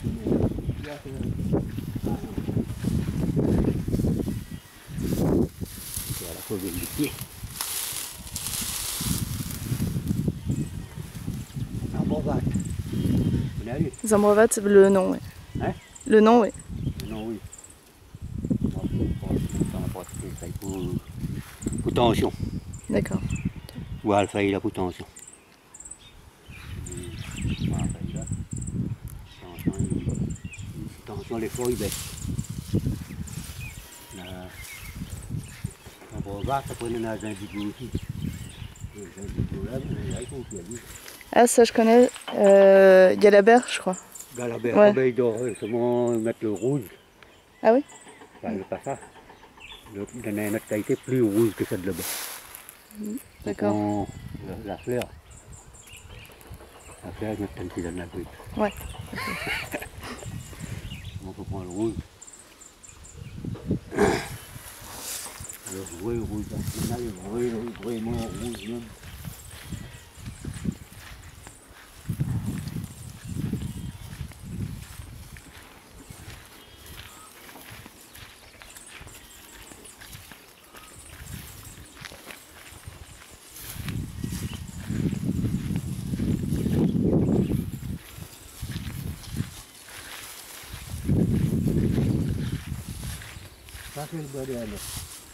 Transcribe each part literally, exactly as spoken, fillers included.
Voilà, faut lever les pieds. Zambrovat. Vous connaissez? Zambrovat, le nom, oui. Hein? Le nom, oui. Non, oui. Pour, pour tension. D'accord. Ou alpha il a pour tension. Tension, les fois il baisse. Un brevard, ça prenait dans un indigo aussi. Les indigos là, là, il faut qu'il y ait. Ah, ça je connais. Euh, Galabert, je crois. Galabert, Ouais. oh, ben, il doit seulement mettre le rouge. Ah oui? Ça ne pas ça. Il donne une autre qualité plus rouge que celle de là-bas. D'accord. La, la fleur. La fleur, il met un petit dans la brute. Ouais. On peut prendre le rouge. Le vrai rouge, il y en a les vrais, vraiment rouges même. Ça c'est le bois de Hanette.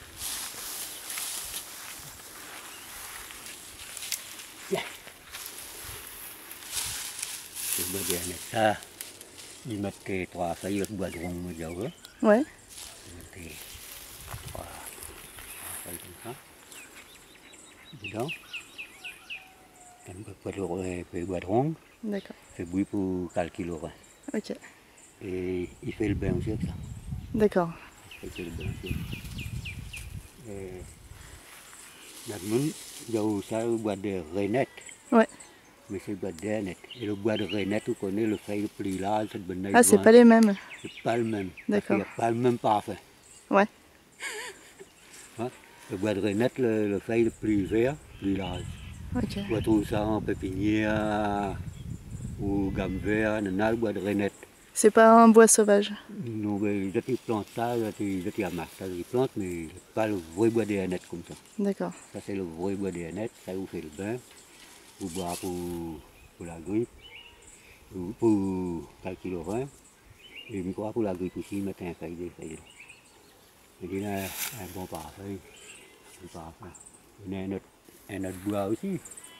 C'est le bois de Hanette. Ça, ils mettent trois feuilles de bois de rond, moi j'ai ouvert. Ouais. Ils mettent trois feuilles comme ça. Dedans. Un peu de bois de rond. D'accord. C'est bouilli pour calculer le rein. Ok. Et il fait le bain aussi avec ça. D'accord. Il fait le bain aussi. Et maintenant, il y a aussi le bois de renette. Ouais. Mais c'est le bois de renette. Et le bois de renette, vous connaissez, le feuille le plus large, c'est le bonnet. Ah, c'est pas les mêmes. C'est pas le même. D'accord. Il n'y a pas le même parfum. Ouais. Hein? Le bois de renette, le, le feuille le plus vert, plus large. Ok. On retrouve ça en pépinière ou gamme vert, on a le bois de renette. C'est pas un bois sauvage. Non, mais ils plantent ça, ils amassent ça, ils plantent, mais pas le vrai bois de renette comme ça. D'accord. Ça c'est le vrai bois de renette, ça vous fait le bain, vous boire pour, pour la grippe, pour, pour calculer le rein, et je crois pour la grippe aussi, ils mettent un feuille de feuille. Il y a un bon parfum, un parfum. Il y a un autre, un autre bois aussi.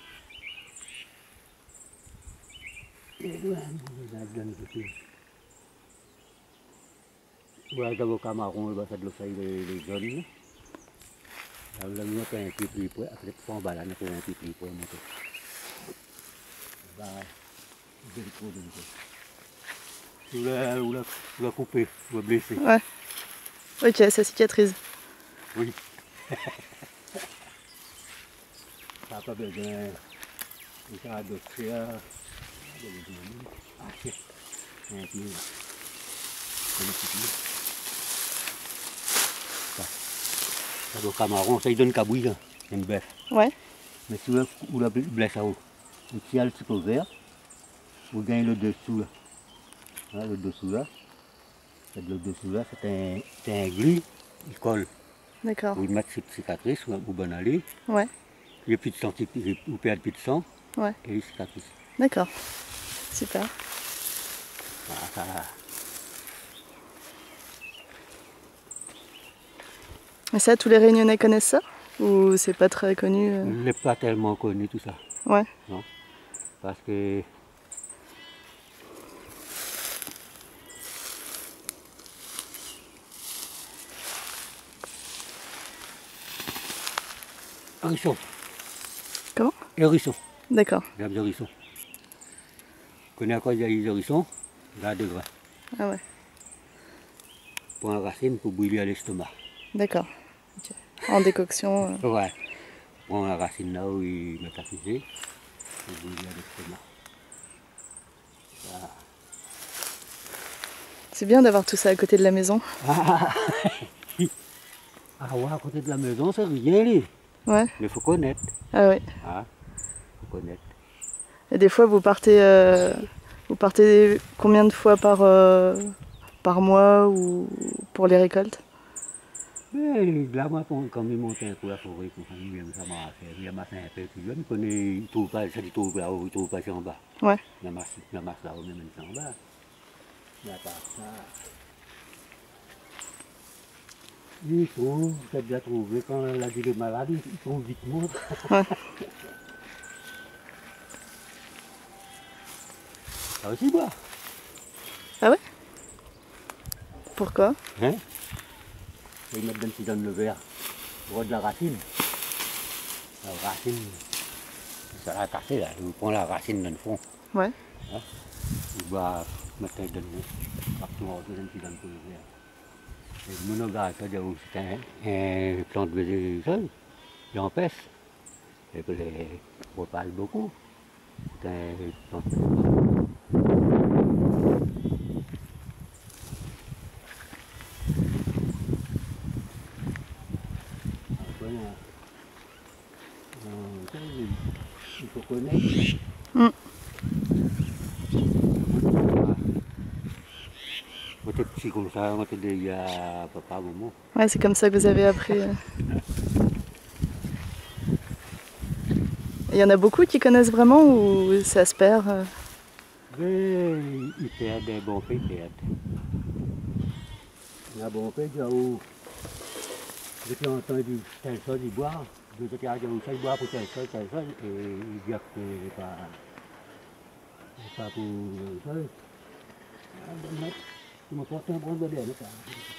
Et là, on donne aussi. Bois d'avocat marron, ça de le feuille les jaunes. Là, vous avez un petit plus près, après, on va là, on a un petit plus près. Bah, je vais le trouver. Vous la, vous la, vous la coupez, vous la blessez. Ouais. Ok, ça cicatrise. Oui. Ça n'a pas besoin de faire de fer. Ah, c'est un pied là. C'est le petit pied. Ça. Ça doit camarón, ça il donne cabouille, là. C'est une bœuf. Ouais. Mais si vous la blesse à haut, vous tirez le petit peu vert, vous gagnez le dessous là. Voilà, le dessous là. Le dessous là, c'est un, un glu, il colle. D'accord. Vous mettez cette cicatrice, vous bonne aller. Ouais. Il n'y a plus de sang, vous perdez plus de sang. Ouais. Et il cicatrice. D'accord. Super. Voilà, ça. Et ça, tous les Réunionnais connaissent ça? Ou c'est pas très connu? euh... Il n'est pas tellement connu tout ça. Ouais. Non. Parce que hérisson. Comment? Hérisson. D'accord. L'herbe d'hérisson. Vous connaissez à quoi il y a les hérissons? Là, de gras. Ah ouais. Pour une racine, pour bouillir à l'estomac. D'accord. Okay. En décoction. Euh... Ouais. Prends la racine là où il met à fuser, pour bouillir à l'estomac. Voilà. C'est bien d'avoir tout ça à côté de la maison. Ah, ah ouais, à côté de la maison, c'est rien, lui. Ouais. Mais il faut connaître. Ah ouais. Ah, faut connaître. Et des fois, vous partez euh, Vous partez combien de fois par, euh, par mois ou pour les récoltes? Mais là, moi, quand quand je monte un peu la forêt, pour faire mieux, ça m'a fait, il y a massé un peu plus jeune, qu'on est, il trouve pas, ça dit trouve là-haut, il trouve pas ça en bas. Ouais. La masse, la masse là-haut, même ça en bas. Mais à part ça, il trouve, t'as déjà trouvé, quand la dit le malade, il trouve vite mort. Ouais. Ça aussi, boire. Ah ouais? Pourquoi? Hein? Ils mettent même si donne le verre, au de la racine. La racine, ça l'a cassé là, je vous prends la racine dans le fond. Ouais. Hein? Il va mettre un donne, partout en deuxième qui donne pour le verre. Et le monogare, c'est un, un plante de sol, il empêche. Et que les repas beaucoup. C'est un plante de il faut connaître. Mm. Moi, t'es petit comme ça, moi, t'es il y a papa, maman. Ouais, c'est comme ça que vous avez appris. euh. Il y en a beaucoup qui connaissent vraiment ou ça se perd? euh Mais ils perdent des bons pays, ils perdent. Il y a un bon pays, où depuis longtemps, ils disent tel sol, ils boivent. Deux autres, ils disent boivent pour tel sol, tel sol, et ils disent que c'est pas, c'est pas pour le sol. Je me porte un bon modèle, ça.